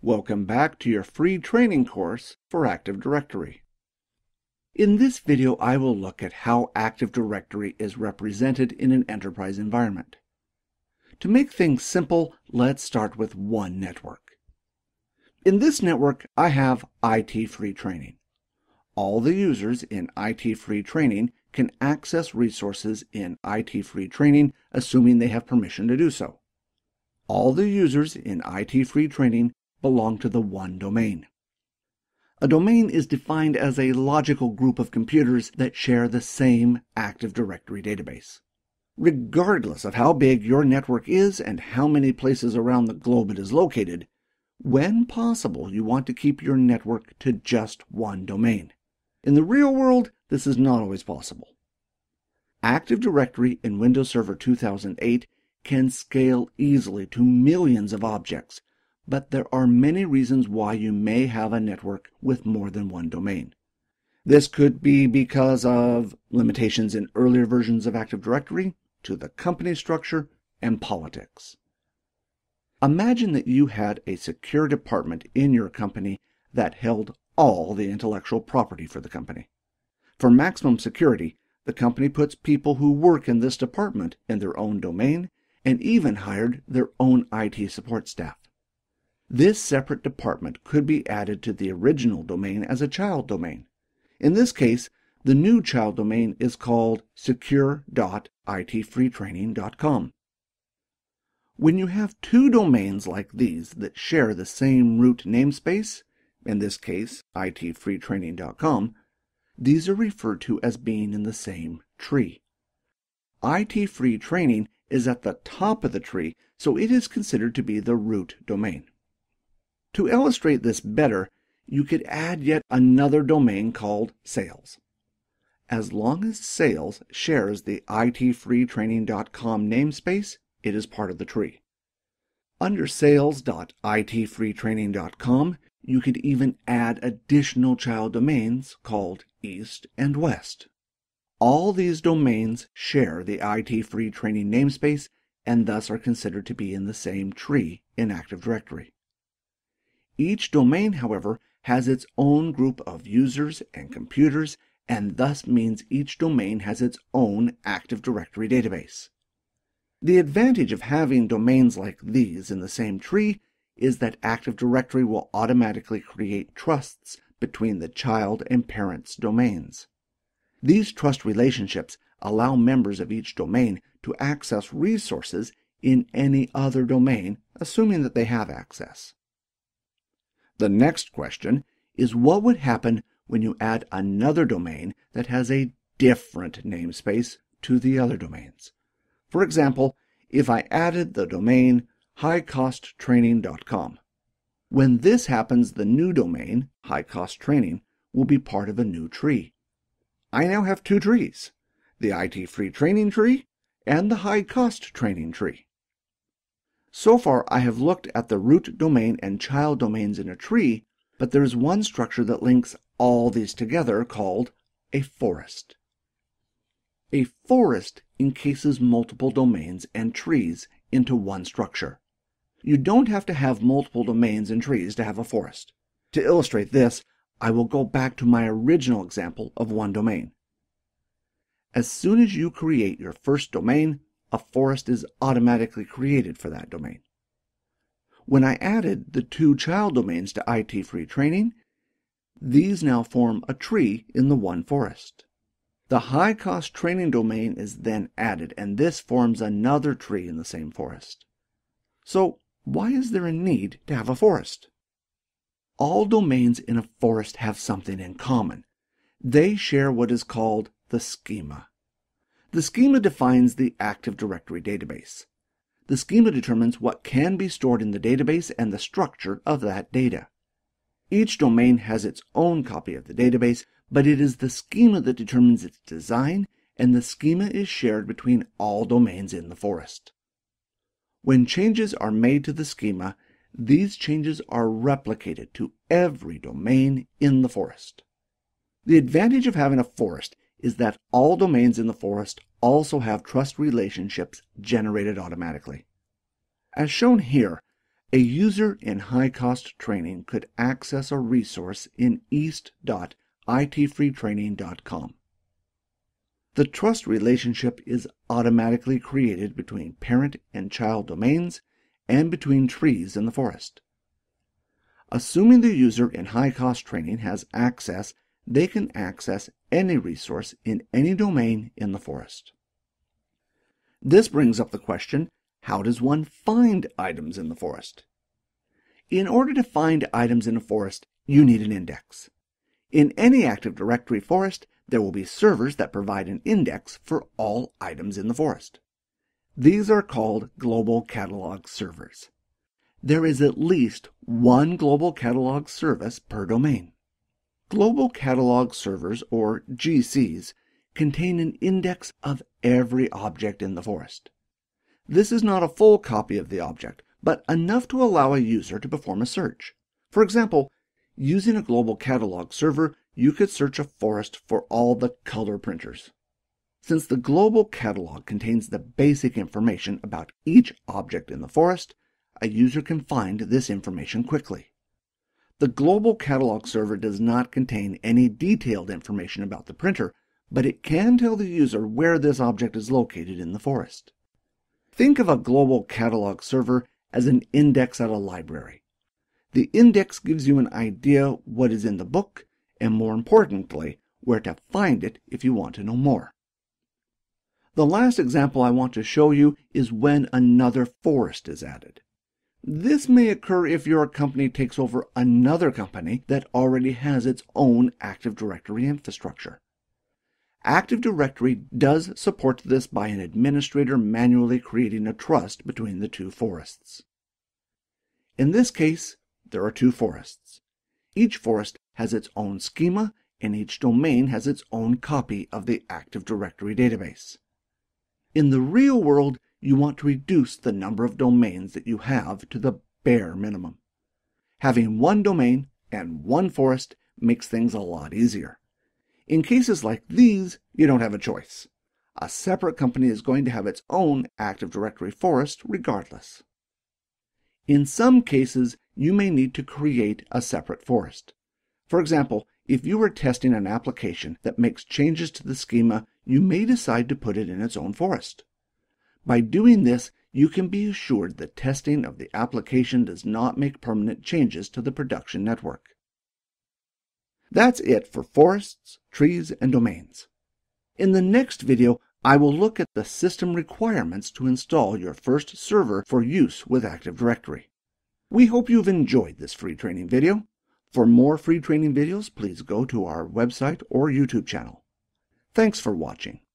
Welcome back to your free training course for Active Directory. In this video, I will look at how Active Directory is represented in an enterprise environment. To make things simple, let's start with one network. In this network, I have ITFreeTraining. All the users in ITFreeTraining can access resources in ITFreeTraining, assuming they have permission to do so. All the users in ITFreeTraining belong to the one domain. A domain is defined as a logical group of computers that share the same Active Directory database. Regardless of how big your network is and how many places around the globe it is located, when possible, you want to keep your network to just one domain. In the real world, this is not always possible. Active Directory in Windows Server 2008 can scale easily to millions of objects, but there are many reasons why you may have a network with more than one domain. This could be because of limitations in earlier versions of Active Directory, to the company structure, and politics. Imagine that you had a secure department in your company that held all the intellectual property for the company. For maximum security, the company puts people who work in this department in their own domain and even hired their own IT support staff. This separate department could be added to the original domain as a child domain. In this case, the new child domain is called secure.itfreetraining.com. When you have two domains like these that share the same root namespace, in this case itfreetraining.com, these are referred to as being in the same tree. ITFreeTraining is at the top of the tree, so it is considered to be the root domain. To illustrate this better, you could add yet another domain called sales. As long as sales shares the itfreetraining.com namespace, it is part of the tree. Under sales.itfreetraining.com, you could even add additional child domains called East and West. All these domains share the ITFreeTraining namespace and thus are considered to be in the same tree in Active Directory. Each domain, however, has its own group of users and computers, and thus means each domain has its own Active Directory database. The advantage of having domains like these in the same tree is that Active Directory will automatically create trusts between the child and parent's domains. These trust relationships allow members of each domain to access resources in any other domain, assuming that they have access. The next question is, what would happen when you add another domain that has a different namespace to the other domains? For example, if I added the domain highcosttraining.com. When this happens, the new domain, highcosttraining, will be part of a new tree. I now have two trees, the ITFreeTraining tree and the highcosttraining tree. So far, I have looked at the root domain and child domains in a tree, but there is one structure that links all these together called a forest. A forest encases multiple domains and trees into one structure. You don't have to have multiple domains and trees to have a forest. To illustrate this, I will go back to my original example of one domain. As soon as you create your first domain, a forest is automatically created for that domain. When I added the two child domains to ITFreeTraining, these now form a tree in the one forest. The highcosttraining domain is then added, and this forms another tree in the same forest. So, why is there a need to have a forest? All domains in a forest have something in common. They share what is called the schema. The schema defines the Active Directory database. The schema determines what can be stored in the database and the structure of that data. Each domain has its own copy of the database, but it is the schema that determines its design, and the schema is shared between all domains in the forest. When changes are made to the schema, these changes are replicated to every domain in the forest. The advantage of having a forest is that all domains in the forest also have trust relationships generated automatically. As shown here, A user in high-cost training could access a resource in east.itfreetraining.com. The trust relationship is automatically created between parent and child domains and between trees in the forest. Assuming the user in high-cost training has access, they can access any resource in any domain in the forest. This brings up the question, how does one find items in the forest? In order to find items in a forest, you need an index. In any Active Directory forest, there will be servers that provide an index for all items in the forest. These are called global catalog servers. There is at least one global catalog service per domain. Global catalog servers, or GCs, contain an index of every object in the forest. This is not a full copy of the object, but enough to allow a user to perform a search. For example, using a global catalog server, you could search a forest for all the color printers. Since the global catalog contains the basic information about each object in the forest, a user can find this information quickly. The global catalog server does not contain any detailed information about the printer, but it can tell the user where this object is located in the forest. Think of a global catalog server as an index at a library. The index gives you an idea what is in the book, and more importantly, where to find it if you want to know more. The last example I want to show you is when another forest is added. This may occur if your company takes over another company that already has its own Active Directory infrastructure. Active Directory does support this by an administrator manually creating a trust between the two forests. In this case, there are two forests. Each forest has its own schema, and each domain has its own copy of the Active Directory database. In the real world, you want to reduce the number of domains that you have to the bare minimum. Having one domain and one forest makes things a lot easier. In cases like these, you don't have a choice. A separate company is going to have its own Active Directory forest regardless. In some cases, you may need to create a separate forest. For example, if you are testing an application that makes changes to the schema, you may decide to put it in its own forest. By doing this, you can be assured that testing of the application does not make permanent changes to the production network. That's it for forests, trees, and domains. In the next video, I will look at the system requirements to install your first server for use with Active Directory. We hope you've enjoyed this free training video. For more free training videos, please go to our website or YouTube channel. Thanks for watching.